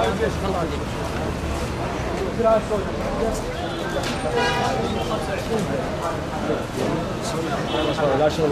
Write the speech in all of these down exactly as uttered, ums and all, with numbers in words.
لا شغل.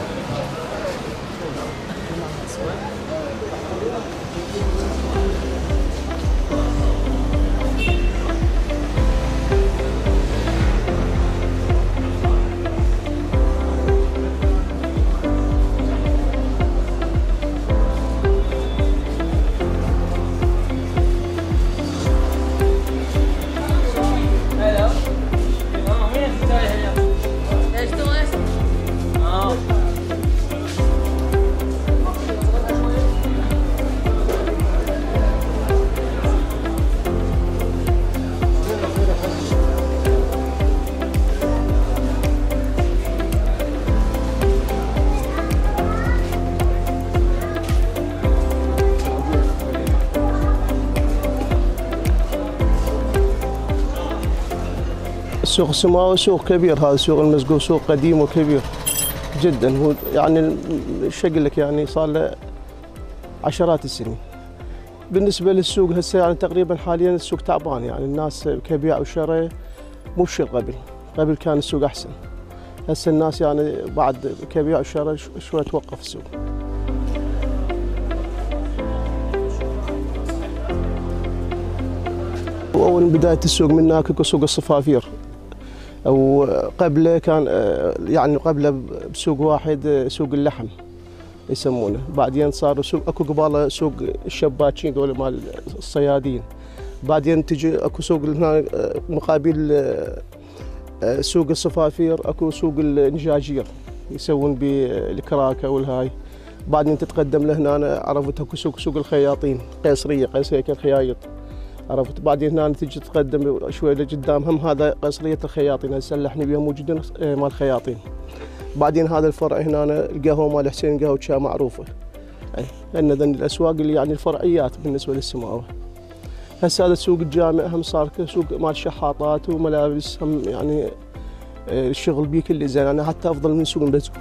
سوق السماوي سوق كبير، هذا سوق المزقوف سوق قديم وكبير جدا. هو يعني شقل لك يعني صار له عشرات السنين. بالنسبه للسوق هسه يعني تقريبا حاليا السوق تعبان، يعني الناس كبيع وشراء مو بشيء قبل، قبل كان السوق احسن. هسه الناس يعني بعد كبيع وشراء شوي توقف السوق. وأول بداية السوق من هناك سوق الصفافير، أو قبله كان يعني قبله بسوق واحد سوق اللحم يسمونه، بعدين صار سوق اكو قباله سوق الشباكين دول مال الصيادين، بعدين تجي اكو سوق هنا مقابل سوق الصفافير اكو سوق النجاجير يسوون بالكراكه والهاي، بعدين تتقدم لهنا عرفت اكو سوق سوق الخياطين قيصريه قيصريه الخيايط عرفت، بعدين هنا تجي تتقدم شوي لقدام هم هذا قصريه الخياطين هسه اللي احنا بيها موجودين مال الخياطين، بعدين هذا الفرع هنا القهوه مال حسين قهوه شا معروفه، اي لان ذن الاسواق اللي يعني الفرعيات بالنسبه للسماوه. هسه هذا سوق الجامع هم صار سوق مال شحاطات وملابس، هم يعني الشغل بيه كله زين، انا حتى افضل من سوق المزقوف.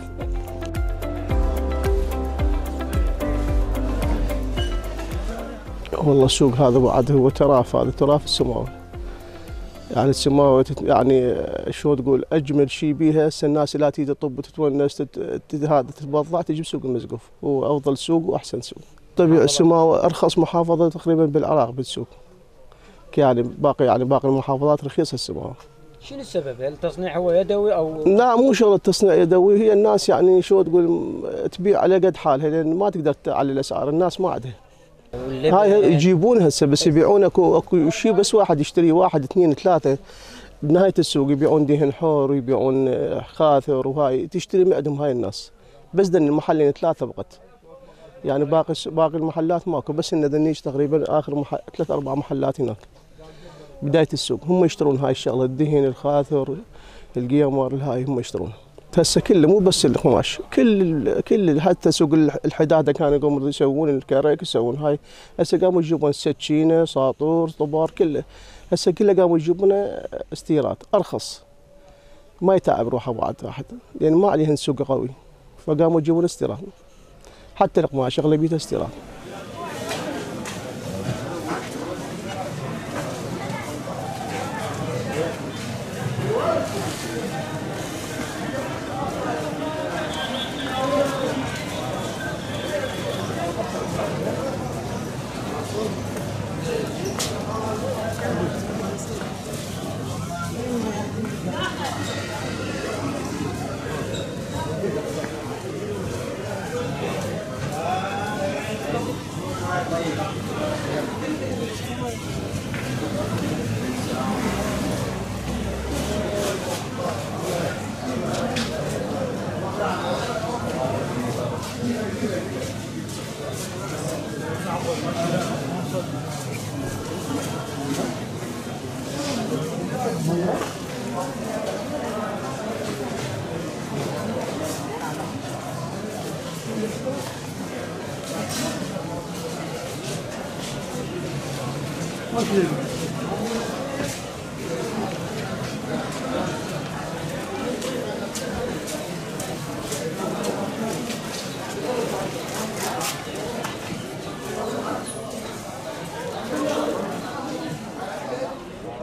والله السوق هذا بعد هو تراف، هذا تراف السماوه. يعني السماوه يعني شو تقول اجمل شيء بيها هسه الناس لا تيجي تطب وتتونس هذا تتبضع تجي بسوق المزقوف، هو افضل سوق واحسن سوق. طبيعي السماوه ارخص محافظه تقريبا بالعراق بالسوق. يعني باقي يعني باقي المحافظات رخيصه السماوه. شنو السبب؟ هل التصنيع هو يدوي او؟ لا مو شغل التصنيع يدوي، هي الناس يعني شو تقول تبيع على قد حالها لان ما تقدر تعلي الاسعار، الناس ما عندها. هاي يجيبون هسه بس يبيعون اكو اكو شيء بس واحد يشتري واحد اثنين ثلاثه بنهايه السوق يبيعون دهن حور ويبيعون خاثر وهاي تشتري من عندهم هاي الناس، بس ذن المحلين ثلاثه فقط. يعني باقي باقي المحلات ماكو، بس ان ذنيش تقريبا اخر محل ثلاث اربع محلات هناك. بدايه السوق هم يشترون هاي الشغله الدهن الخاثر القيمر الهاي هم يشترون. هسه كله مو بس القماش، كل كل حتى سوق الحداده كانوا يقومون يسوون الكرك يسوون هاي، هسه قاموا يجيبون سكينه ساطور طبار كله، هسه كله قاموا يجيبونه استيراد ارخص، ما يتعب روحه بعد واحد لان ما عليهن سوق قوي، فقاموا يجيبون استيراد، حتى القماش اغلبيته استيراد.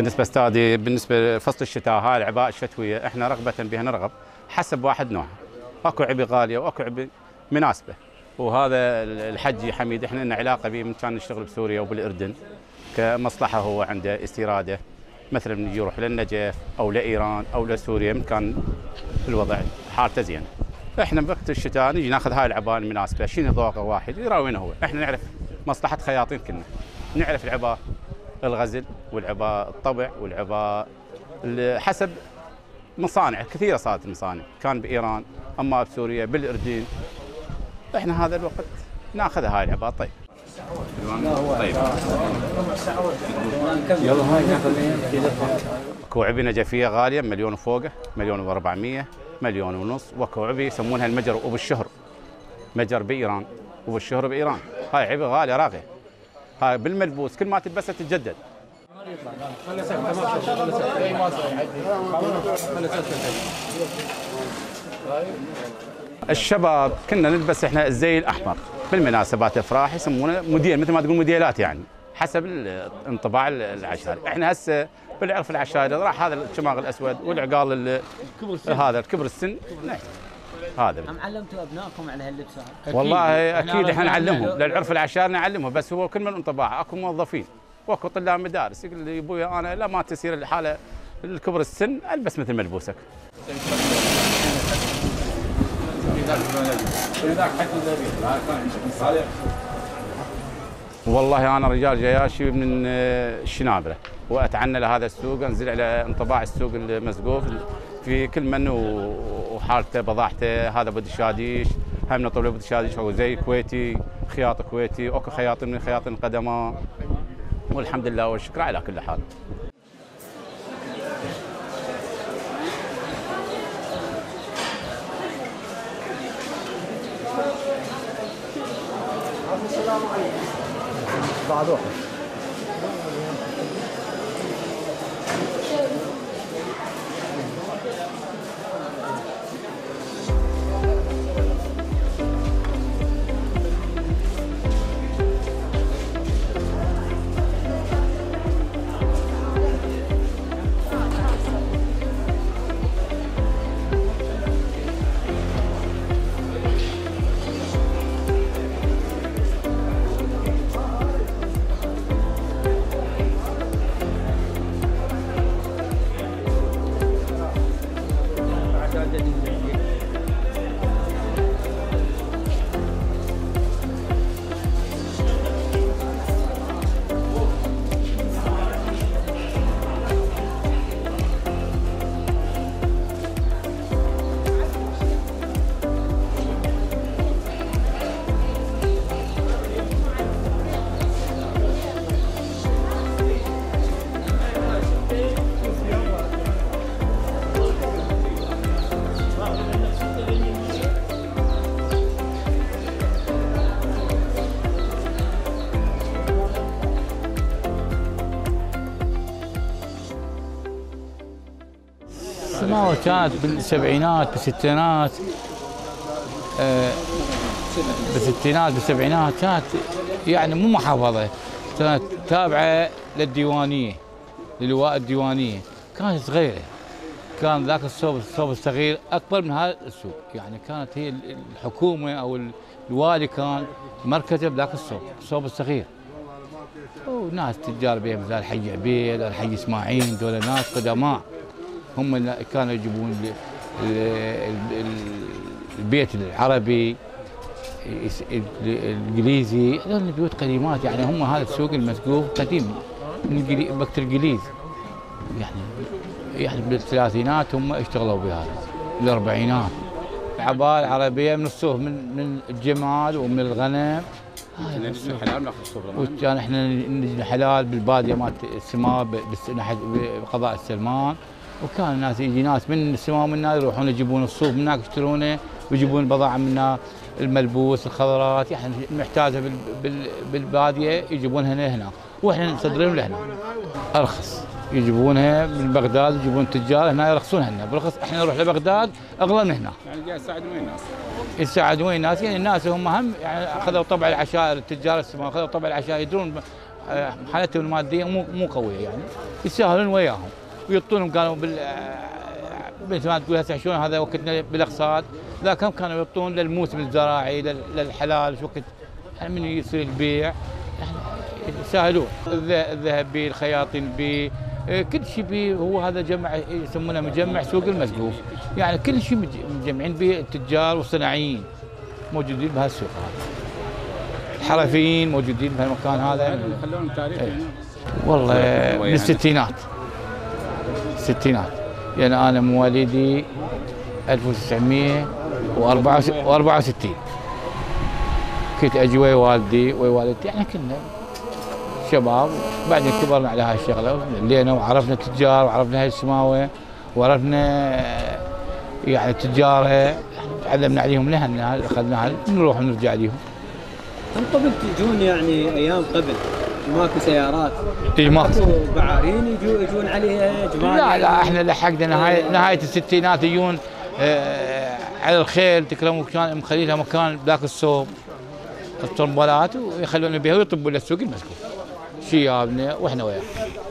بالنسبه استاذي بالنسبه لفصل الشتاء هاي العباءه الشتويه احنا رغبه بها نرغب حسب واحد نوعها. اكو عبي غاليه واكو عبي مناسبه. وهذا الحجي حميد احنا لنا علاقه به من كان نشتغل بسوريا وبالاردن كمصلحه، هو عنده استيراده مثلا من يروح للنجف او لايران او لسوريا من كان الوضع حالته زين. احنا بوقت الشتاء نجي ناخذ هاي العباءه المناسبه، شنو ذوقه واحد يراوينا هو، احنا نعرف مصلحه خياطين كلنا، نعرف العباء الغزل والعباء الطبع والعباء حسب مصانع كثيره صارت المصانع، كان بايران اما بسوريا بالاردن. احنا هذا الوقت ناخذ هاي العباء. طيب طيب يلا هاي ناخذ اكو عبي نجفيه غاليه مليون وفوقه، مليون وأربعمية، مليون ونص، واكو عبي يسمونها المجر ابو الشهر، مجر بايران ابو الشهر بايران، هاي عبي غاليه راقيه، هاي بالملبوس كل ما تلبسها تتجدد. الشباب كنا نلبس احنا الزي الاحمر بالمناسبات الافراح، يسمونه موديل مثل ما تقول موديلات يعني حسب انطباع العشائري. احنا هسه بالعرف العشائري راح هذا الشماغ الاسود والعقال هذا الكبر السن. هذا هم علمتوا ابنائكم على هاللبس هذا؟ والله اكيد احنا نعلمهم للعرف العشائري نعلمهم، بس هو كل من انطباع. اكو موظفين واكو طلاب مدارس يقول لي ابويا انا لا ما تصير الحاله الكبر السن البس مثل ملبوسك. والله انا رجال جياشي من الشنابره واتعنى لهذا السوق، انزل على انطباع السوق المسقوف في كل من وحالته بضاعته. هذا ابو دشاديش همنا طول ابو دشاديش هو زي كويتي، خياط كويتي، اكو خياطين من خياطين القدماء، والحمد لله والشكر على كل حال. السلام عليكم. بعد واحد. السماوة كانت بالسبعينات بالستينات آه بالستينات بالسبعينات كانت يعني مو محافظة، كانت تابعة للديوانية للواء الديوانية، كانت صغيرة، كان ذاك الصوب الصوب الصغير أكبر من هذا السوق، يعني كانت هي الحكومة أو الوالي كان مركزه بذاك الصوب الصوب الصغير، وناس تجار بهم مثل الحي عبيد الحي اسماعيل، دول ناس قدماء هم اللي كانوا يجيبون البيت العربي الانجليزي، هذول بيوت قديمات يعني. هم هذا السوق المسقوف قديم من وقت الانجليز، يعني يعني بالثلاثينات هم اشتغلوا بهذا، بالاربعينات العباءة العربية من الصوف من من الجمال ومن الغنم. هاي حلال ناخذ الصوف، وكان احنا نجي حلال بالباديه مالت السماء بقضاء السلمان، وكان الناس يجي ناس من السماء ومن هنا يروحون يجيبون الصوف من هناك يشترونه ويجيبون بضاعه منا، الملبوس الخضرات يعني محتاجه بالباديه يجيبونها هنا واحنا نصدرهم لهنا ارخص، يجيبونها من بغداد يجيبون التجار هنا يرخصونها لنا برخص، احنا نروح لبغداد اغلى من هنا. يعني جاي يساعدون الناس. يساعدون الناس يعني الناس هم هم يعني اخذوا طبع العشائر، التجار السماء اخذوا طبع العشائر، يدرون حالتهم الماديه مو مو قويه يعني، يتساهلون وياهم ويعطونهم. قالوا بال مثل ما تقول هسه شلون هذا وقتنا بالاقساط، لا كم كانوا يعطون للموسم الزراعي للحلال وقت يعني من يصير البيع يساهلون. الذهب بيه، الخياطين بيه، كل شيء بيه. هو هذا جمع يسمونه مجمع سوق المسقوف، يعني كل شيء مجمعين به التجار والصناعيين موجودين بهالسوق هذا. الحرفيين موجودين بهالمكان هذا. خلونا تاريخ ايه. والله من الستينات الستينات يعني انا مواليدي ألف وتسعمئة وأربعة وستين، كنت اجي ويا والدي ويا والدتي، يعني كنا شباب. بعدين كبرنا على هاي الشغله لينا وعرفنا التجار وعرفنا هاي السماوه وعرفنا يعني التجاره، تعلمنا عليهم لهنا اخذناها نروح ونرجع عليهم. هم قبل تجون يعني ايام قبل ماكو سيارات؟ اي ماكو بعارين يجون يجون عليها جمال؟ لا لا احنا لحقنا نهايه نهايه الستينات يجون آه على الخيل تكرموا، كان مخليلها مكان ذاك الصوب الطرمبلات ويخلون بها ويطبوا للسوق المسكوف شيابنا واحنا وياه.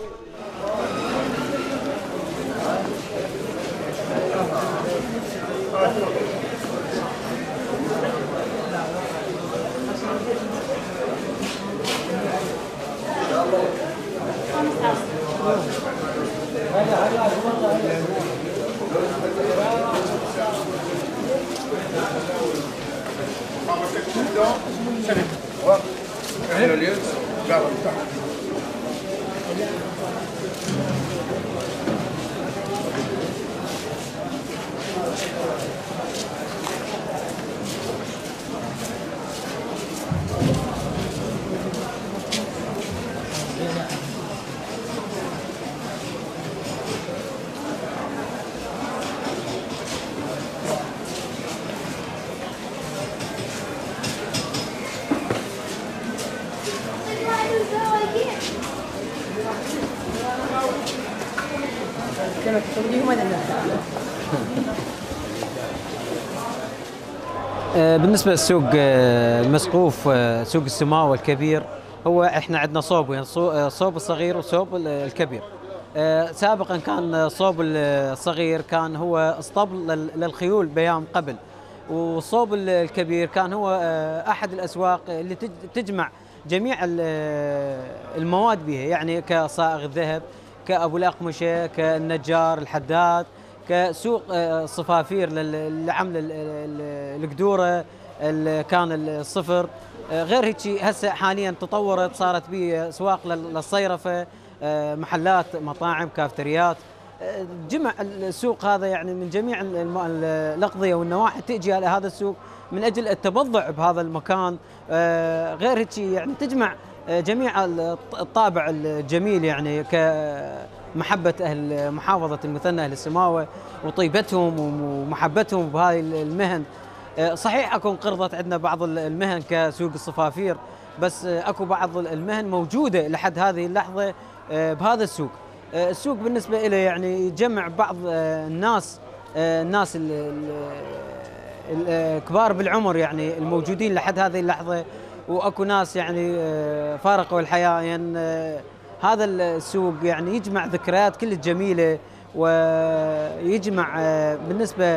بالنسبة للسوق المسقوف، سوق السماوة الكبير، هو احنا عندنا صوبين، صوب الصغير وصوب الكبير. سابقا كان الصوب الصغير كان هو اسطبل للخيول بأيام قبل، والصوب الكبير كان هو احد الاسواق اللي تجمع جميع المواد بها، يعني كصائغ الذهب، كابو الاقمشه، كالنجار، الحداد، كسوق صفافير لعمل القدوره، كان الصفر. غير هيك هسه حاليا تطورت، صارت به اسواق للصيرفه، محلات، مطاعم، كافتريات. جمع السوق هذا يعني من جميع الاقضيه والنواحي تجي على هذا السوق من اجل التبضع بهذا المكان. غير هيك يعني تجمع جميع الطابع الجميل، يعني كمحبه اهل محافظه المثنى اهل السماوه وطيبتهم ومحبتهم بهذه المهن. صحيح اكو انقرضت عندنا بعض المهن كسوق الصفافير، بس اكو بعض المهن موجوده لحد هذه اللحظه بهذا السوق. السوق بالنسبه له يعني يجمع بعض الناس الناس الكبار بالعمر يعني الموجودين لحد هذه اللحظه، واكو ناس يعني فارقوا الحياه. يعني هذا السوق يعني يجمع ذكريات كل جميله، ويجمع بالنسبه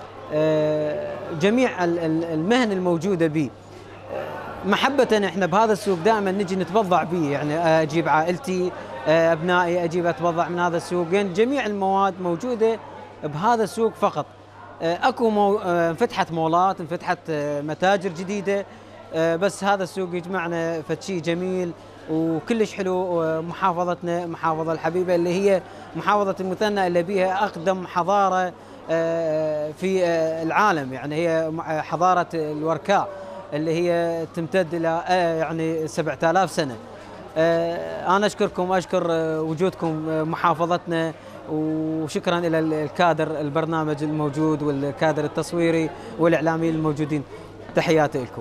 جميع المهن الموجوده به. محبه احنا بهذا السوق دائما نجي نتبضع به، يعني اجيب عائلتي، ابنائي اجيب اتبضع من هذا السوق، يعني جميع المواد موجوده بهذا السوق فقط. اكو مو انفتحت مولات، انفتحت متاجر جديده، بس هذا السوق يجمعنا فد شيء جميل وكلش حلو. محافظتنا المحافظه الحبيبه اللي هي محافظه المثنى اللي بيها اقدم حضاره في العالم، يعني هي حضاره الوركاء اللي هي تمتد الى يعني سبعة آلاف سنه. انا اشكركم، اشكر وجودكم محافظتنا، وشكرا الى الكادر البرنامج الموجود والكادر التصويري والاعلاميين الموجودين. تحياتي لكم.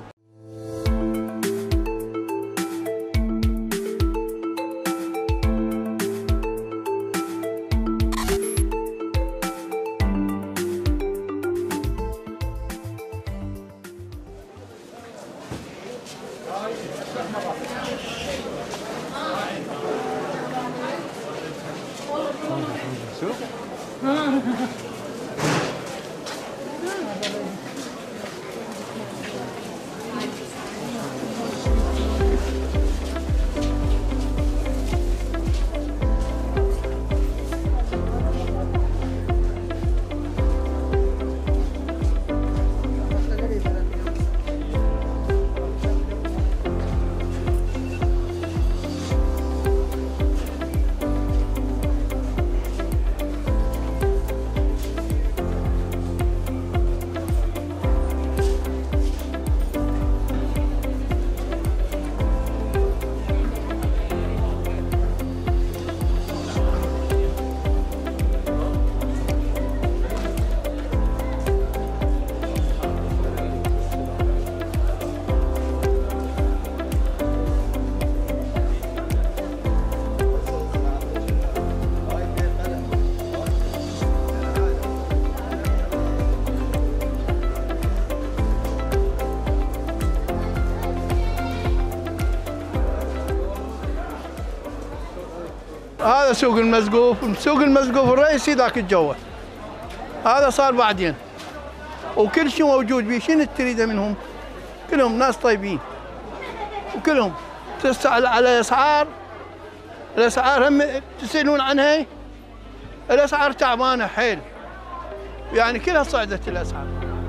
هذا سوق المسقوف، سوق المسقوف الرئيسي ذاك الجوه، هذا صار بعدين، وكل شيء موجود بيه. شنو تريده منهم؟ كلهم ناس طيبين وكلهم تسأل على اسعار، الاسعار هم تسألون عنها، الاسعار تعبانه حيل، يعني كلها صعدت الاسعار.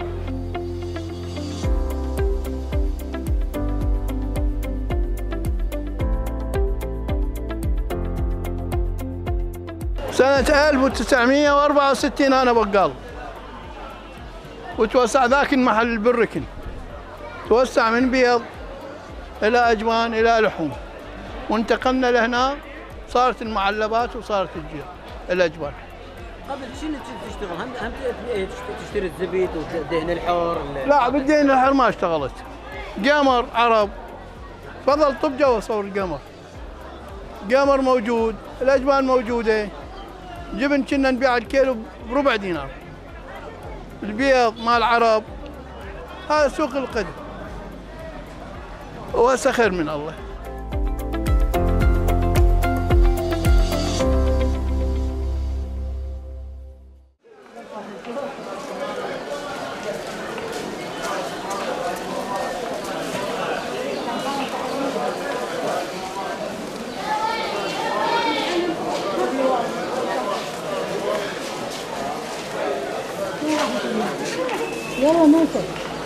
سنة ألف وتسعمئة وأربعة وستين أنا بقال، وتوسع ذاك المحل بالركن، توسع من بيض إلى أجبان إلى لحوم، وانتقلنا لهنا صارت المعلبات وصارت الجير الأجبان. قبل شنو تشتغل؟ هم هم تشتري الزبيب والدهن الحر؟ لا بالدهن الحر ما اشتغلت. قمر عرب، فضل طب جوا صور القمر. قمر موجود، الأجبان موجودة. جبن كنا نبيع الكيلو بربع دينار. البيض مال العرب، هذا سوق القدم. وهسه خير من الله. يلا نوصل.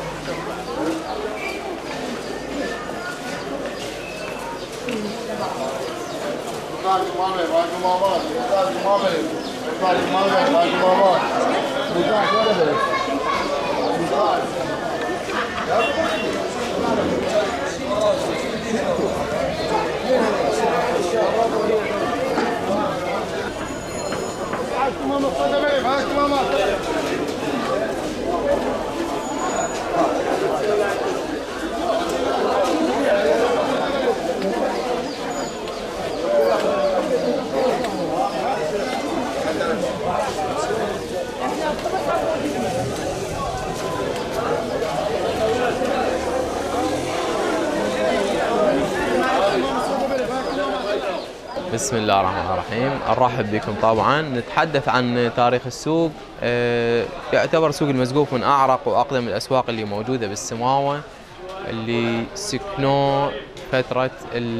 بسم الله الرحمن الرحيم. نرحب بكم. طبعا نتحدث عن تاريخ السوق. يعتبر سوق المسقوف من أعرق وأقدم الأسواق اللي موجودة بالسماوة، اللي سكنوه فترة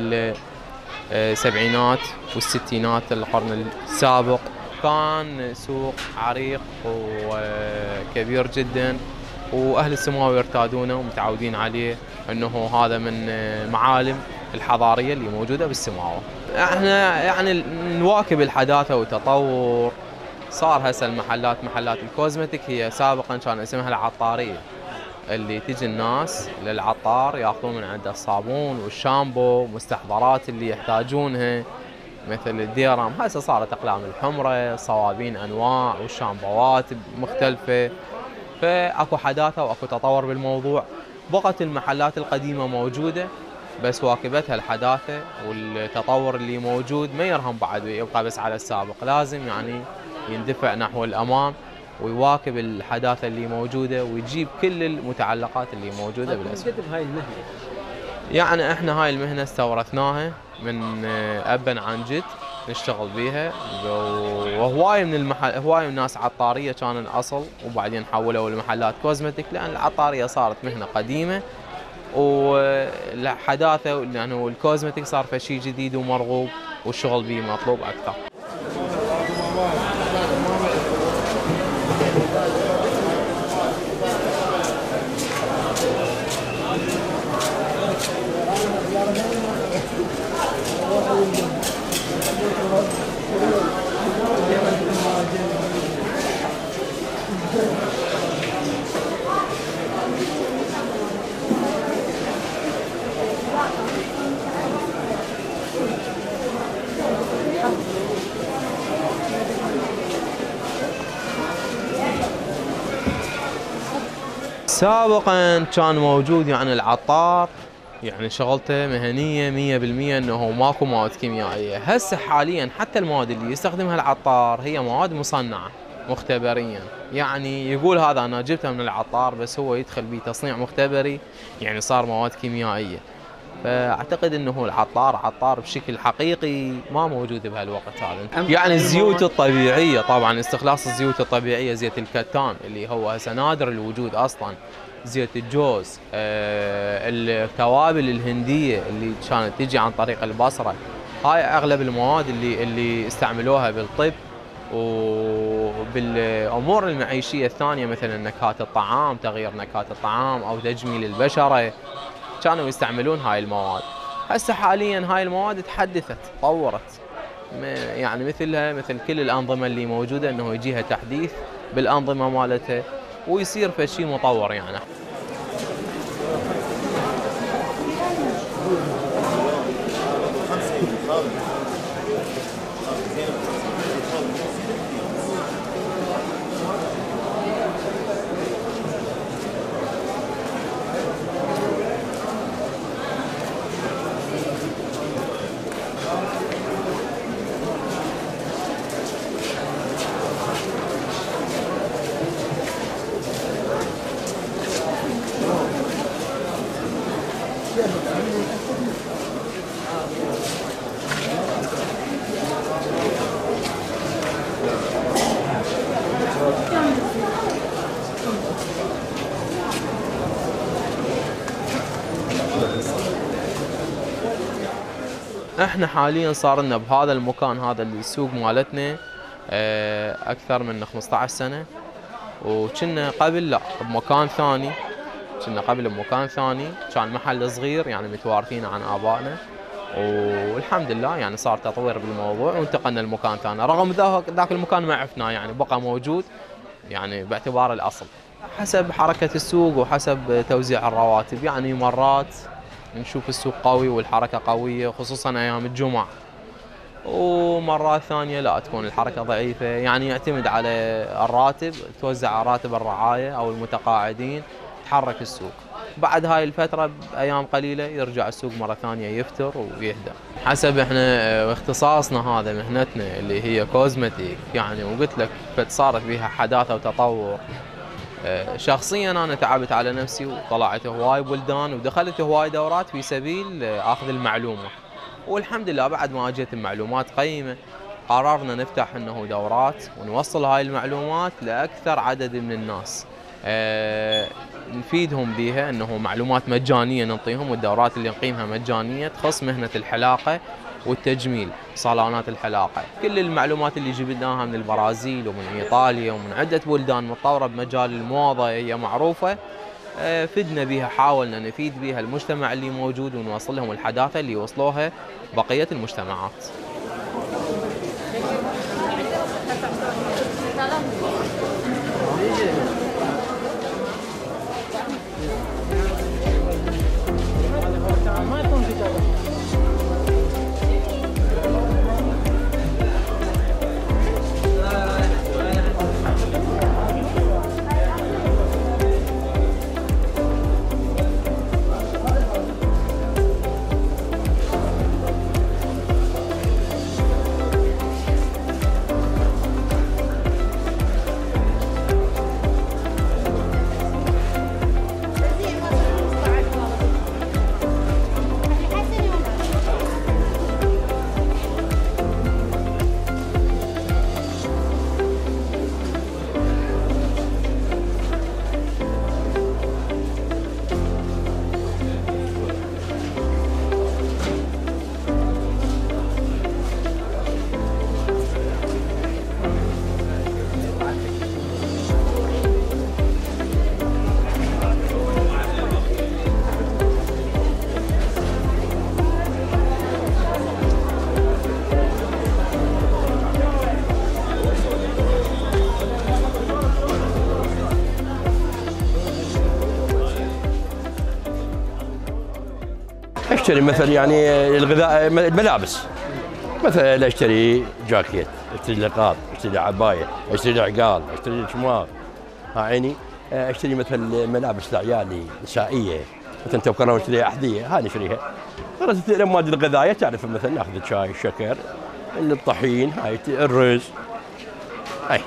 السبعينات والستينات القرن السابق. كان سوق عريق وكبير جدا، وأهل السماوة يرتادونه ومتعودين عليه، أنه هذا من معالم الحضارية اللي موجودة بالسماوة. احنا يعني نواكب الحداثة والتطور. صار هسه المحلات محلات الكوزمتيك، هي سابقا كان اسمها العطارية، اللي تجي الناس للعطار ياخذون من عنده الصابون والشامبو والمستحضرات اللي يحتاجونها مثل الديرم. هسه صارت اقلام الحمرة، صوابين انواع والشامبوات مختلفة، فاكو حداثة واكو تطور بالموضوع. بقت المحلات القديمة موجودة، بس واكبتها الحداثة والتطور اللي موجود، ما يرهم بعد يبقى بس على السابق، لازم يعني يندفع نحو الأمام ويواكب الحداثة اللي موجودة ويجيب كل المتعلقات اللي موجودة بالأسواق. هاي المهنة يعني احنا هاي المهنة استورثناها من أبا عن جد نشتغل بيها، وهواي من المحل هواي من ناس عطارية كان الأصل، وبعدين حولوا لمحلات كوزمتيك، لأن العطارية صارت مهنة قديمة والحداثة يعني الكوزمتيك صار فشي جديد ومرغوب والشغل به مطلوب أكثر. سابقا كان موجود يعني العطار، يعني شغلته مهنيه مية بالمية، انه ماكو مواد كيميائيه. هسه حاليا حتى المواد اللي يستخدمها العطار هي مواد مصنعه مختبريا، يعني يقول هذا انا جبتها من العطار، بس هو يدخل بتصنيع مختبري، يعني صار مواد كيميائيه. فاعتقد انه العطار عطار بشكل حقيقي ما موجود بهالوقت هذا. يعني الزيوت الطبيعيه، طبعا استخلاص الزيوت الطبيعيه، زيت الكتان اللي هو هسه نادر الوجود اصلا، زيت الجوز، آه التوابل الهنديه اللي كانت تجي عن طريق البصره، هاي اغلب المواد اللي اللي استعملوها بالطب وبالامور المعيشيه الثانيه، مثلا نكهات الطعام، تغيير نكهات الطعام او تجميل البشره، كانوا يستعملون هاي المواد. هسه حاليا هاي المواد تحدثت تطورت، يعني مثلها مثل كل الانظمه اللي موجوده انه يجيها تحديث بالانظمه مالتها ويصير في شيء مطور يعني. احنا حاليا صار لنا بهذا المكان، هذا السوق مالتنا اكثر من خمسة عشر سنه، وكنا قبل لا بمكان ثاني، كنا قبل بمكان ثاني كان محل صغير يعني متوارثين عن ابائنا، والحمد لله يعني صار تطوير بالموضوع وانتقلنا لمكان ثاني، رغم ذاك المكان ما عفناه يعني بقى موجود يعني باعتبار الاصل. حسب حركه السوق وحسب توزيع الرواتب، يعني مرات نشوف السوق قوي والحركه قويه خصوصا ايام الجمعه، ومرات ثانيه لا تكون الحركه ضعيفه، يعني يعتمد على الراتب، توزع راتب الرعايه او المتقاعدين تحرك السوق. بعد هاي الفتره بايام قليله يرجع السوق مره ثانيه يفتر ويهدى. حسب احنا اختصاصنا هذا مهنتنا اللي هي كوزمتيك يعني، وقلت لك صارت بها حداثه وتطور. شخصيا انا تعبت على نفسي وطلعت هواي بلدان ودخلت هواي دورات في سبيل اخذ المعلومه، والحمد لله بعد ما اجت المعلومات قيمه قررنا نفتح انه دورات ونوصل هاي المعلومات لاكثر عدد من الناس، أه نفيدهم بها، انه معلومات مجانيه نعطيهم، والدورات اللي نقيمها مجانيه تخص مهنه الحلاقه والتجميل، صالونات الحلاقه. كل المعلومات اللي جبناها من البرازيل ومن ايطاليا ومن عده بلدان متطوره بمجال الموضه هي معروفه، فدنا بها، حاولنا نفيد بها المجتمع اللي موجود ونوصل لهم الحداثه اللي وصلوها بقيه المجتمعات. اشتري مثلا يعني الغذاء، الملابس، مثلا اشتري جاكيت، اشتري لقاب، اشتري عبايه، اشتري عقال، اشتري شماغ، ها عيني، اشتري مثلا ملابس لعيالي نسائيه، مثلا تبقى اشتري احذيه، هاي نشتريها. خلاص المواد الغذائيه تعرف، مثلا ناخذ الشاي، الشكر، الطحين، هاي الرز، اي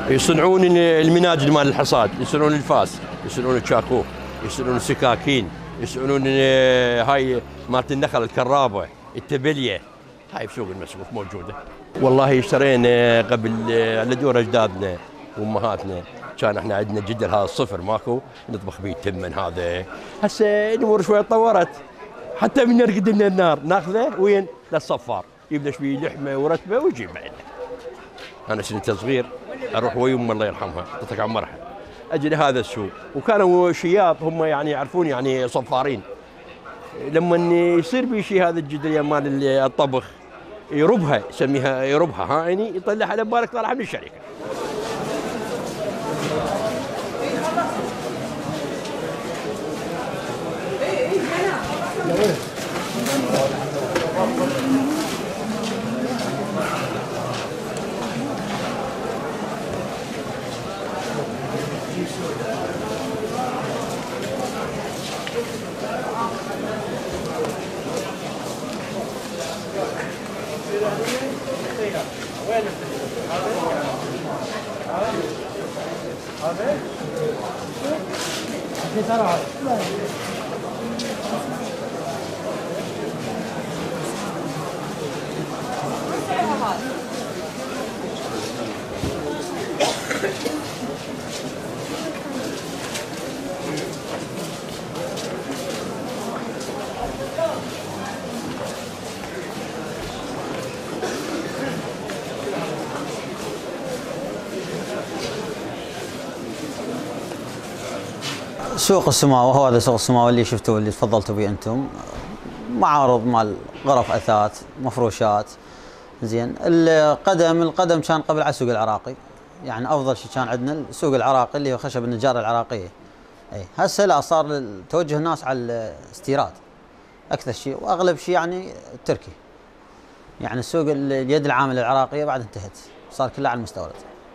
يصنعون المناجل مال الحصاد، يصنعون الفاس، يصنعون الشاكوك، يصنعون السكاكين، يسألون هاي مالت النخل الكرابة التبلية هاي بسوق المسقوف موجودة. والله اشترينا قبل على دور أجدادنا وأمهاتنا كان احنا عندنا جدر هذا الصفر ماكو نطبخ به التمن هذا. هسه الأمور شوي تطورت حتى من نرقد لنا النار ناخذه وين؟ للصفار يبلش به لحمة ورتبة ويجيب معنا. أنا سنة صغير أروح ويا أم الله يرحمها تعطيك عمرها أجي هذا السوق وكانوا شياط هم يعني يعرفون يعني صفارين. لما يصير بي شيء هذا الجدريه مال الطبخ يربها يسميها يربها ها يعني يطلعها على بالك طالعه من الشركه. سوق السماوة هو هذا سوق السماوة اللي شفتوه اللي تفضلتوا به انتم، معارض مال غرف اثاث مفروشات. زين القدم القدم كان قبل على السوق العراقي، يعني افضل شيء كان عندنا السوق العراقي اللي هو خشب النجاره العراقيه. اي هسه لا صار توجه الناس على الاستيراد اكثر شيء، واغلب شيء يعني التركي. يعني السوق اليد العامله العراقيه بعد انتهت، صار كلها على المستورد.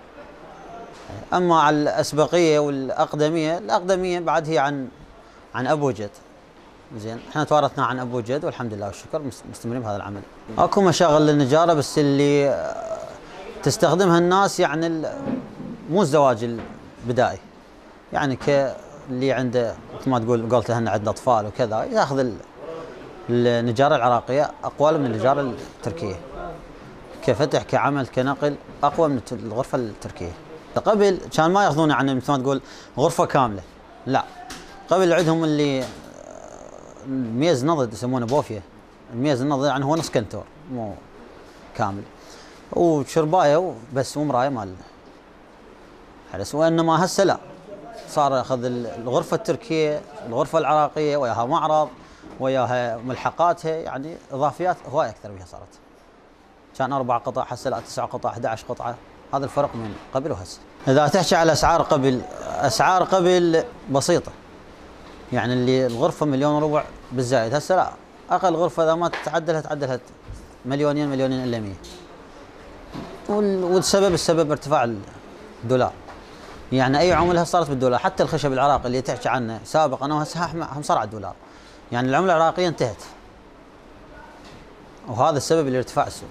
اما على الاسبقيه والاقدميه، الاقدميه بعد هي عن عن ابو جد. زين احنا توارثنا عن ابو جد والحمد لله والشكر مستمرين بهذا العمل. اكو مشاغل للنجاره بس اللي تستخدمها الناس يعني مو الزواج البدائي، يعني كاللي عنده مثل ما تقول قلت هن عندنا اطفال وكذا ياخذ النجاره العراقيه اقوى من النجاره التركيه، كفتح كعمل كنقل اقوى من الغرفه التركيه. قبل كان ما ياخذون يعني مثل ما تقول غرفه كامله، لا قبل عندهم اللي الميز نضد يسمونه بوفيه، الميز النضد يعني هو نص كنتور مو كامل، وشربايه بس ومرايه مال حرس. وانما هسه لا، صار ياخذ الغرفه التركيه الغرفه العراقيه وياها معرض وياها ملحقاتها، يعني اضافيات هواي اكثر بها صارت. كان اربع قطع هسه لا تسع قطع احد عشر قطعه، هذا الفرق من قبل وهسه. اذا تحكي على اسعار قبل، اسعار قبل بسيطه، يعني اللي الغرفه مليون وربع بالزايد، هسه لا اقل غرفه اذا ما تعدلها تعدلها مليونين مليونين الا مية. والسبب السبب ارتفاع الدولار، يعني اي عمله صارت بالدولار، حتى الخشب العراقي اللي تحكي عنه سابقا وهسه هم صار على الدولار، يعني العمله العراقيه انتهت، وهذا السبب لارتفاع السوق.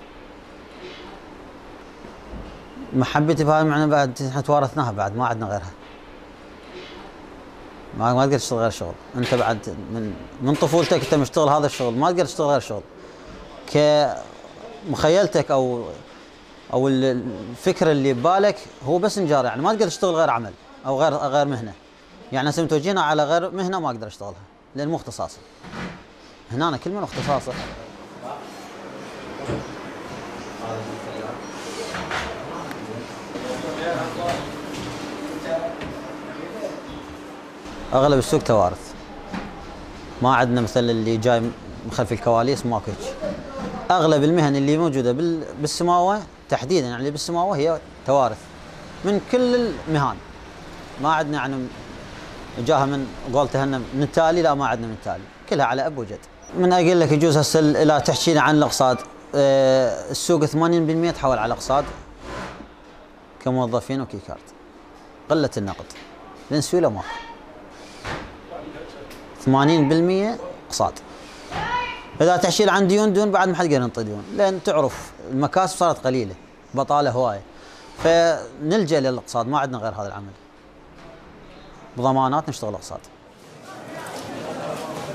محبتي بهذا المعنى بعد احنا توارثناها، بعد ما عندنا غيرها، ما ما تقدر تشتغل غير شغل. انت بعد من من طفولتك انت مشتغل هذا الشغل، ما تقدر تشتغل غير شغل. كمخيلتك او او الفكره اللي ببالك هو بس نجار، يعني ما تقدر تشتغل غير عمل او غير غير مهنه. يعني هسه متوجهين على غير مهنه ما اقدر اشتغلها لان مو اختصاصي. هنا أنا كل من اختصاصه. اغلب السوق توارث، ما عندنا مثل اللي جاي من خلف الكواليس ماكو هيك. اغلب المهن اللي موجوده بالسماوه تحديدا، يعني اللي بالسماوه هي توارث من كل المهن. ما عندنا يعني جاها من قولته هن من التالي، لا ما عندنا من التالي، كلها على اب وجد. من اقول لك يجوز هسه لا تحكينا عن الاقساط، أه السوق ثمانين بالمئة تحول على الاقساط كموظفين وكي كارت، قله النقد لان سيوله ماكو. ثمانين بالمئة اقساط. اذا تحشيل عن ديون ديون بعد ما حد يقدر ينطي ديون، لان تعرف المكاسب صارت قليله، بطاله هوايه، فنلجا للاقساط، ما عندنا غير هذا العمل. بضمانات نشتغل اقساط.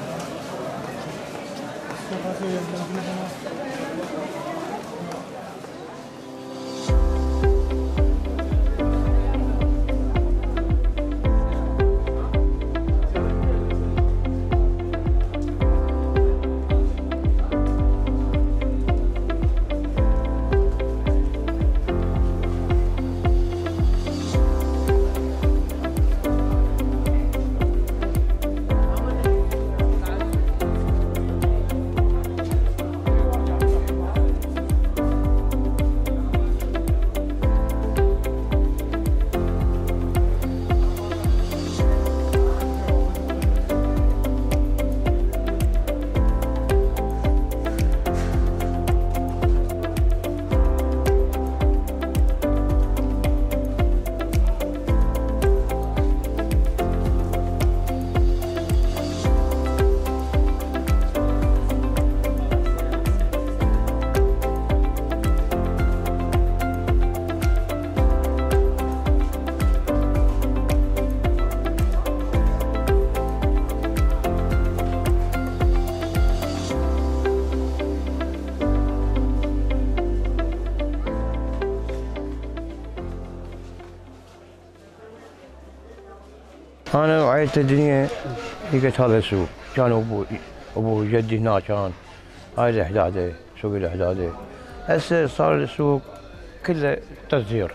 أنا وعيت الدنيا لقيت هذا السوق، كان أبوي أبو جدي هنا كان هاي الإحدادة سوق الإحدادة. هسه صار السوق كله تصدير.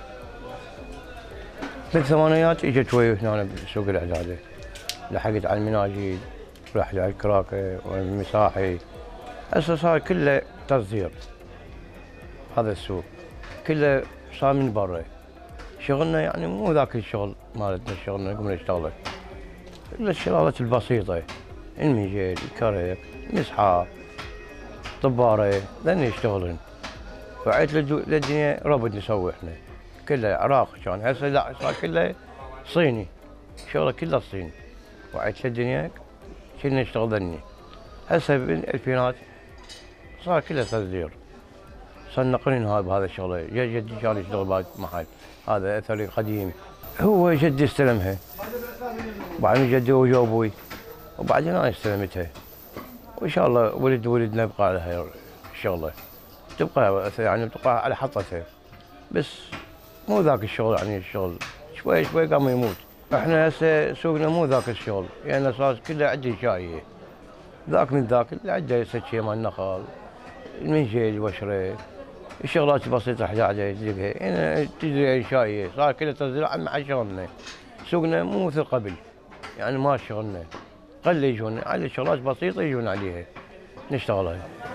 بالثمانينات اجت شوي هنا بسوق الإحدادة، لحقت على المناجيل رحت على الكراكة والمساحي. هسه صار كله تصدير. هذا السوق كله صار من برا. شغلنا يعني مو ذاك الشغل مالتنا، شغلنا قمنا نشتغله الا الشغلات البسيطه، الميجيل، الكرك، مسحاب، طباره، ذني يشتغلن. وعيت للدنيا ربط نسوي احنا كله عراق كان، هسه لا صار كله صيني، شغله كله صيني. وعيت للدنيا كنا نشتغل ذني. هسه بالالفينات صار كله تصدير، صار نقرين هاي بهذا الشغله. جدي كان يشتغل بهذا المحل، هذا اثري قديم، هو جدي استلمها، بعدين جدي وجا ابوي، وبعدين انا استلمتها. وان شاء الله ولد ولدنا يبقى على هاي الشغله، تبقى يعني تبقى على حطتها، بس مو ذاك الشغل يعني الشغل شوي شوي قام يموت. احنا هسه سوقنا مو ذاك الشغل، يعني صار كله عده انشائيه، ذاك من ذاك اللي عنده سكيه مال نخل، المنجيل وشره، الشغلات البسيطه حداده تلقاها، يعني تدري انشائيه، صار كله تزرع مع شغلنا. سوقنا مو مثل قبل، يعني ما شغلنا، قل يجون على شغلات بسيطه يجون عليها نشتغلها.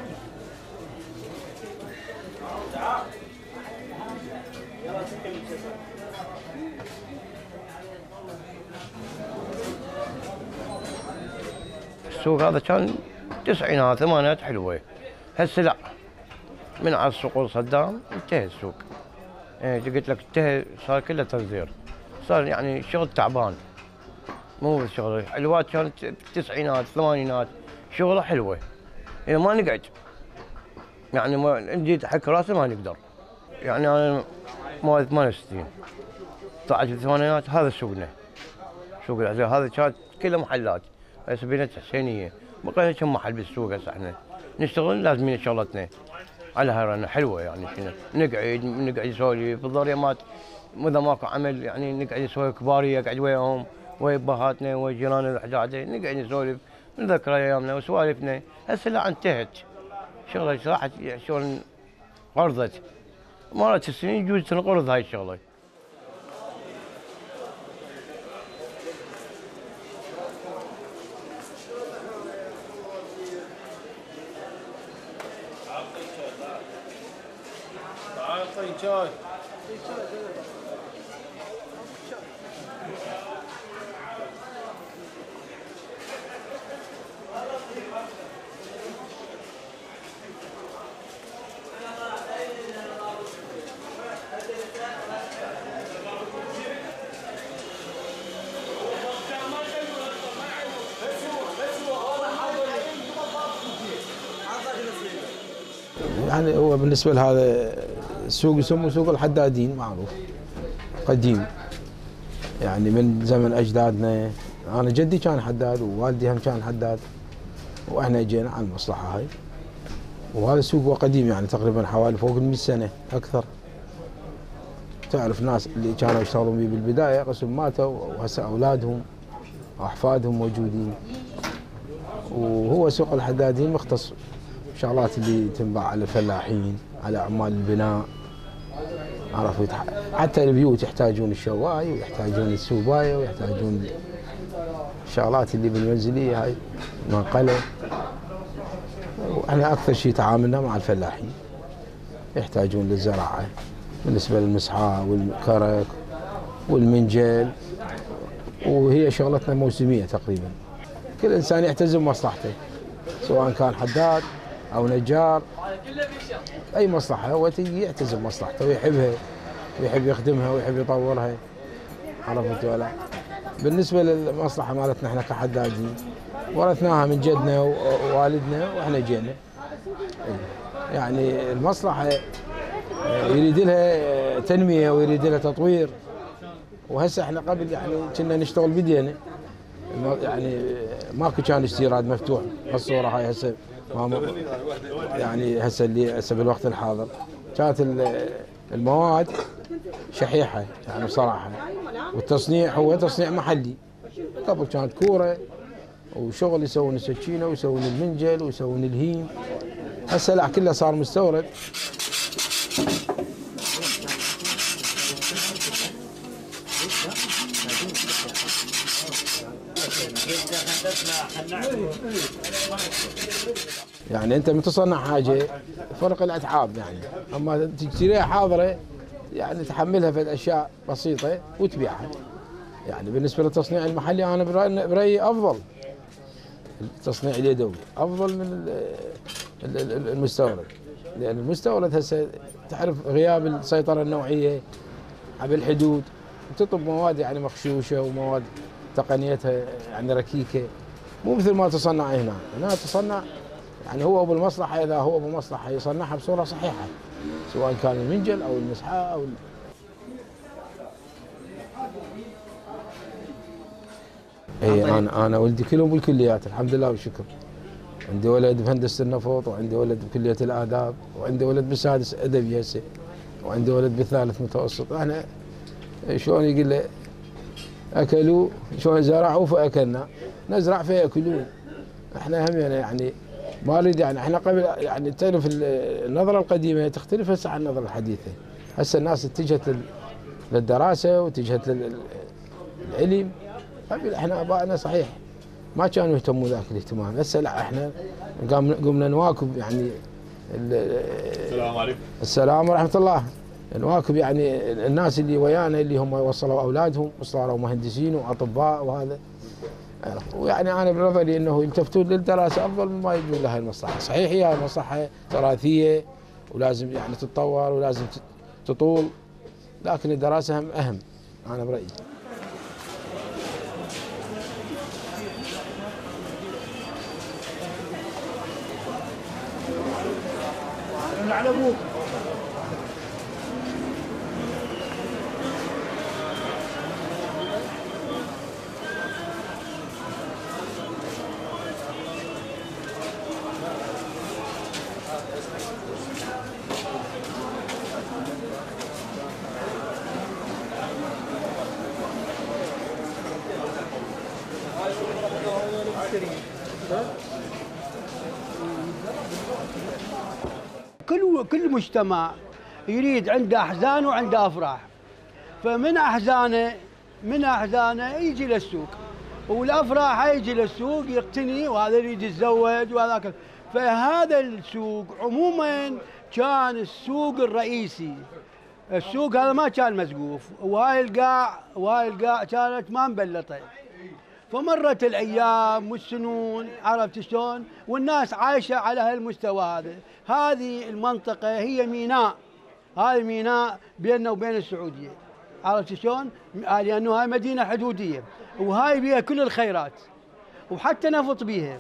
السوق هذا كان تسعينات ثمانينات حلوه، هسه لا، من على السوق صدام انتهى السوق. يعني قلت لك انتهى، صار كله تصدير، صار يعني شغل تعبان، مو شغل. حلوات كانت بالتسعينات الثمانينات شغله حلوه، يعني ما نقعد، يعني ما نجي حك راسه ما نقدر. يعني انا مواليد ثمانية وستين طلعت بالثمانينات، هذا سوقنا، سوق العزيز هذا كانت كله محلات، هسه بنت حسينيه، بقينا كم محل بالسوق. هسه احنا نشتغل لازمين شغلتنا على هاي حلوه، يعني شنو نقعد نقعد نسولف بالضريمات، اذا ماكو عمل يعني نقعد نسوي كباريه، نقعد وياهم ويا ابهاتنا ويا جيراننا الحداده، نقعد نسولف نذكر ايامنا وسوالفنا. هسه لا انتهت شغله، راحت شغل قرضت، مرت السنين يجوز تنقرض هاي الشغله. شاي يعني هو بالنسبه لهذا السوق يسموه سوق الحدادين، معروف قديم، يعني من زمن اجدادنا. انا جدي كان حداد ووالدي هم كان حداد، واحنا اجينا على المصلحه هاي وهذا السوق هو قديم يعني تقريبا حوالي فوق المئة سنة أكثر. تعرف ناس اللي كانوا يشتغلون به بالبداية قسم ماتوا وهسه أولادهم وأحفادهم موجودين. وهو سوق الحدادين مختص شغلات اللي تنباع على الفلاحين، على عمال البناء، عرفت. حتى البيوت يحتاجون الشواي ويحتاجون السوباية ويحتاجون الشغلات اللي بالمنزلية هاي منقلة. واحنا أكثر شيء تعاملنا مع الفلاحين يحتاجون للزراعة بالنسبة للمسحاة والكرك والمنجل، وهي شغلتنا موسمية تقريبا. كل إنسان يحتزم مصلحته سواء كان حداد أو نجار، أي مصلحة هو تيجي يحتزم مصلحته ويحبها ويحب يخدمها ويحب يطورها، عرفت ولا. بالنسبة للمصلحة مالتنا احنا كحدادين ورثناها من جدنا ووالدنا واحنا جينا. يعني المصلحة يريد لها تنمية ويريد لها تطوير، وهسه احنا قبل يعني كنا نشتغل بدينا، يعني ماكو كان استيراد مفتوح بالصورة هاي هسه يعني هسه اللي هسه بالوقت الحاضر كانت المواد شحيحة يعني بصراحة، والتصنيع هو تصنيع محلي. قبل كانت كورة وشغل يسوون السكينة ويسوون المنجل ويسوون الهيم، هسه لا كله صار مستورد. يعني انت من تصنع حاجه فرق الاتعاب يعني، اما تشتريها حاضره يعني تحملها في الاشياء بسيطه وتبيعها. يعني بالنسبه للتصنيع المحلي انا برايي افضل، التصنيع اليدوي افضل من المستورد، لان المستورد هسه تعرف غياب السيطره النوعيه بالحدود، وتطلب مواد يعني مغشوشه ومواد تقنيتها يعني ركيكه، مو مثل ما تصنع هنا. هنا تصنع يعني هو بالمصلحه، اذا هو بالمصلحه يصنعها بصوره صحيحه، سواء كان المنجل او المسحه او اي. انا انا ولدي كلهم بالكليات الحمد لله والشكر. عندي ولد بهندسه النفط، وعندي ولد بكليه الاداب، وعندي ولد بالسادس ادبي هسه، وعندي ولد بالثالث متوسط. احنا شلون يقول له اكلوا، شلون زرعوا فاكلنا، نزرع فياكلون. احنا هم يعني ما نريد يعني احنا قبل يعني تعرف النظره القديمه تختلف هسه عن النظره الحديثه. هسه الناس اتجهت للدراسه واتجهت للعلم. قبل احنا ابائنا صحيح ما كانوا يهتموا ذاك الاهتمام، هسه لا احنا قمنا نواكب يعني. السلام عليكم. السلام ورحمه الله. نواكب يعني الناس اللي ويانا اللي هم وصلوا اولادهم وصاروا مهندسين واطباء وهذا، ويعني انا بنظري انه يلتفتون للدراسه افضل مما يجون لها المصلحه. صحيح هي مصلحه تراثيه ولازم يعني تتطور ولازم تطول، لكن الدراسه هم اهم انا برايي. على ابوك كل كل مجتمع يريد عنده احزان وعنده افراح، فمن احزانه من احزانه يجي للسوق، والافراح يجي للسوق يقتني، وهذا يريد يتزوج وهذاك. فهذا السوق عموما كان السوق الرئيسي. السوق هذا ما كان مسقوف، وهاي القاع وهاي القاع كانت ما مبلطه. فمرت الايام والسنون، عرفت شلون؟ والناس عايشه على هالمستوى هذا. هذه المنطقه هي ميناء، هاي ميناء بيننا وبين السعوديه، عرفت شلون؟ لانه هاي مدينه حدوديه، وهاي بيها كل الخيرات، وحتى نفط بيها.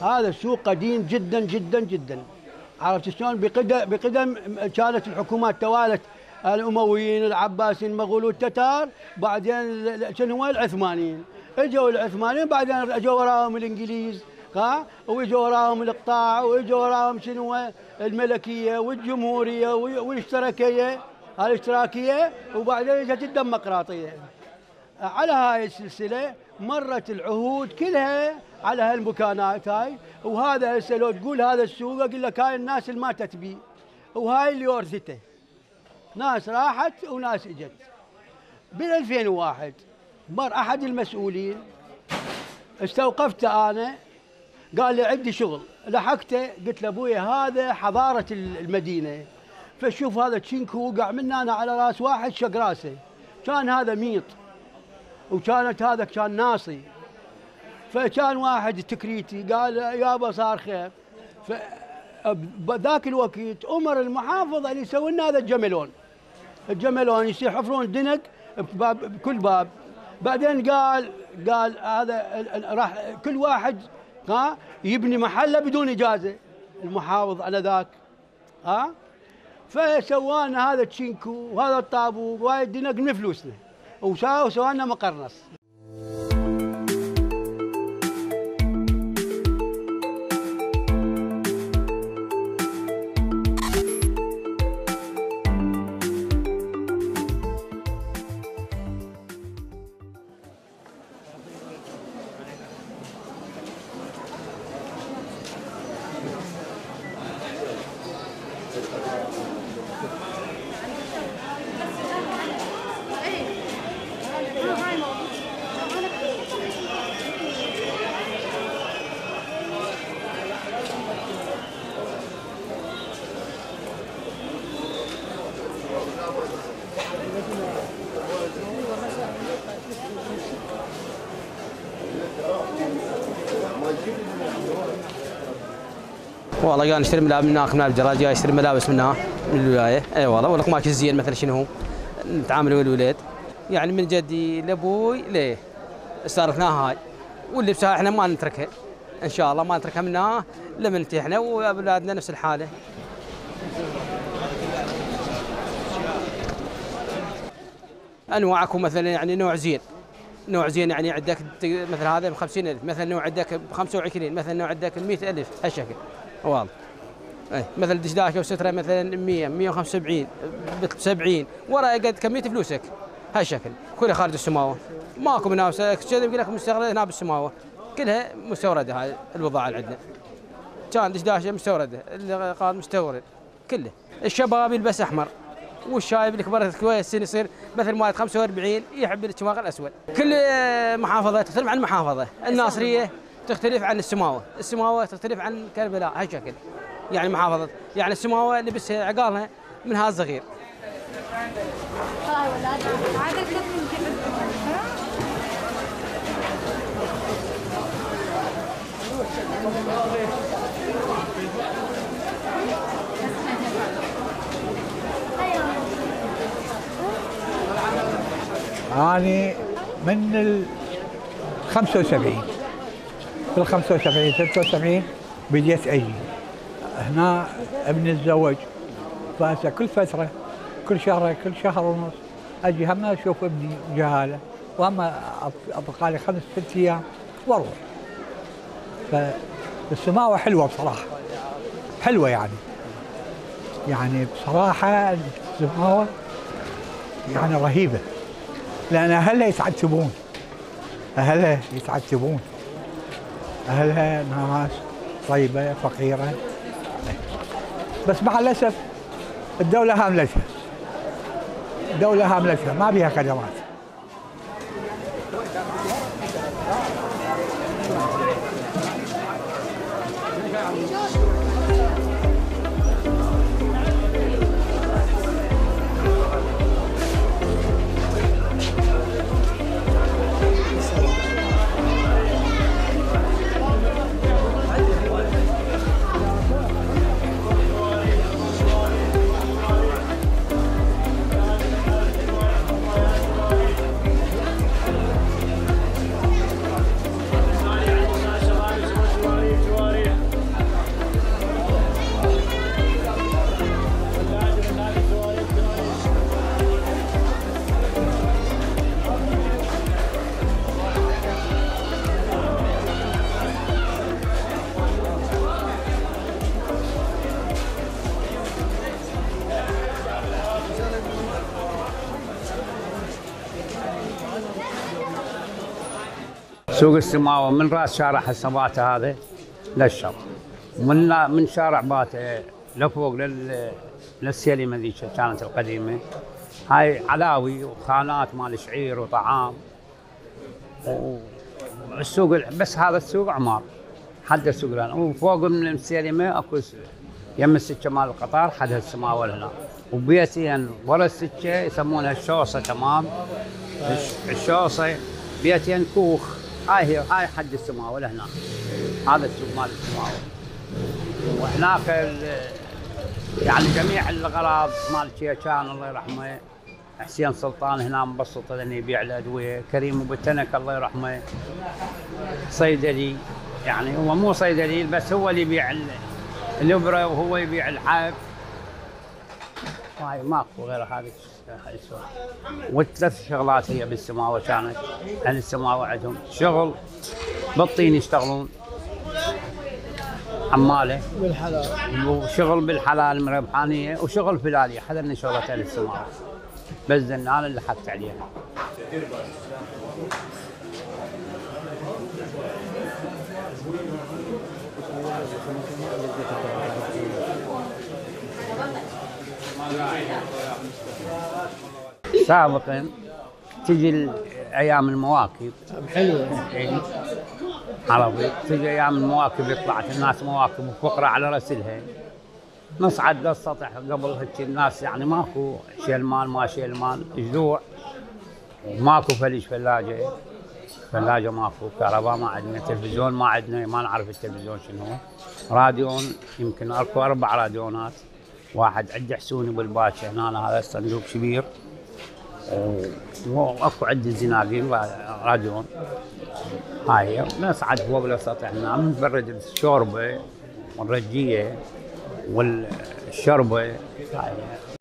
هذا السوق قديم جدا جدا جدا. عرفت شلون؟ بقدم بقدم كانت الحكومات توالت، الامويين، العباسيين، المغول والتتار، بعدين شنو العثمانيين. اجوا العثمانيين بعدين اجوا وراهم الانجليز، ها، واجوا وراهم الاقطاع، واجوا وراهم شنو الملكيه والجمهوريه والاشتراكيه، الاشتراكيه، وبعدين اجت الديمقراطيه. على هاي السلسله مرت العهود كلها على هالمكانات هاي، وهذا هسه لو تقول هذا السوق اقول لك هاي الناس اللي ما تتبي، وهاي اللي ورثته. ناس راحت وناس اجت. بال ألفين وواحد مر احد المسؤولين استوقفته انا، قال لي عندي شغل، لحقته قلت له ابويا هذا حضاره المدينه، فشوف هذا تشينكو وقع منا انا على راس واحد شق راسه، كان هذا ميط وكانت هذا كان ناصي، فكان واحد تكريتي قال يابا صار خير. فذاك الوقت امر المحافظه اللي يسوي لنا هذا الجملون، الجملون يصير يحفرون دنق بباب بكل باب. بعدين قال قال هذا راح كل واحد ها يبني محله بدون اجازه، المحافظ على ذاك، ها، فسوانا هذا تشينكو وهذا الطابوق وهاي الدنق من فلوسنا، وسوى لنا مقرنص. والله قاعد نشتري ملابس من هناك من الجراج، جاي اشتري ملابس من هنا من الولايه. اي والله والله قماش الزين مثلا شنو هو نتعامل ويا الولاد، يعني من جدي لابوي ليه استارتنا هاي، واللبس احنا ما نتركها ان شاء الله، ما نتركها منها لما احنا واولادنا نفس الحاله. انواعكم مثلا يعني نوع زين، نوع زين يعني عندك مثل هذا ب خمسين ألف، مثلا نوع عندك ب خمسة وعشرين، مثلا نوع عندك ب مئة ألف، هالشكل. والله اي مثلا دشداشه وستره مثلا مئة مئة وخمسة وسبعين ب سبعين، ورا قد كميه فلوسك هالشكل، كلها خارج السماوه، ماكو منافسه، كذا يقول لك مستورده هنا بالسماوه، كلها مستورده هاي البضاعه اللي عندنا. كان دشداشه مستورده، اللي قال مستورد كله. الشباب يلبس احمر، والشايب الكبر شويه السن يصير مثل مال خمسة وأربعين يحب الشماغ الاسود. كل محافظه تختلف عن محافظه، الناصريه تختلف عن السماوه، السماوه تختلف عن كربلاء، هالشكل. يعني محافظه، يعني السماوه لبسها عقالها من هذا الصغير. أنا من ال خمسة وسبعين، في ال خمسة وسبعين ستة وسبعين بديت أجي هنا، ابني الزوج، فهسه كل فترة كل شهر كل شهر ونص أجي هم أشوف ابني جهالة، وأما أبقى لي خمس ست أيام وأروح. فالسماوة حلوة بصراحة، حلوة يعني يعني بصراحة السماوة يعني رهيبة، لأن أهلها يتعتبون، أهلها يتعتبون، أهلها ناس طيبة فقيرة، بس مع الأسف الدولة هاملتها، الدولة هاملتها ما بيها خدمات. سوق السماوة من راس شارع حساباته هذا للشرق، من من شارع باته لفوق لل للسيلمة ذيك كانت القديمة، هاي علاوي وخانات مال شعير وطعام. والسوق بس هذا السوق عمار حد السوق لنا، وفوق من السيلمة اكو يم السكة مال القطار حد السماوة هنا، وبيتين ورا السكة يسمونها الشوصة. تمام، الشوصة بيتين كوخ، هاي هي هاي حد السماوة لهنا، هذا السوق مال السماوة. وهناك يعني جميع الاغراض مال كان الله يرحمه حسين سلطان هنا مبسط لانه يبيع الادويه، كريم ابو تنك الله يرحمه صيدلي، يعني هو مو صيدلي بس هو اللي يبيع الابره وهو يبيع الحب. هاي ماكو غير هذه السوق. والثلاث شغلات هي بالسماوه كانت، اهل السماوه عندهم شغل بالطين يشتغلون عماله بالحلال، وشغل بالحلال من ربحانيه، وشغل فلاليه. حذرنا شغله اهل السماوه بس انا اللي حكت عليها. سابقا تجي ايام المواكب حلوه عربي، تجي ايام المواكب يطلعت الناس مواكب وفقره على راسلها، نصعد للسطح قبل هيك الناس يعني ماكو شيل مال ما شيل مال جذوع، وماكو فليش ثلاجه، ثلاجه ماكو، كهرباء ما عندنا، تلفزيون ما عندنا، ما نعرف التلفزيون شنو، راديون يمكن اكو اربع راديونات، واحد عنده حسوني بالباشا هنا هذا الصندوق كبير، واكو عندي الزناقين راديون. هاي نصعد فوق السطح هنا نبرد الشوربه والرجيه والشربه. هاي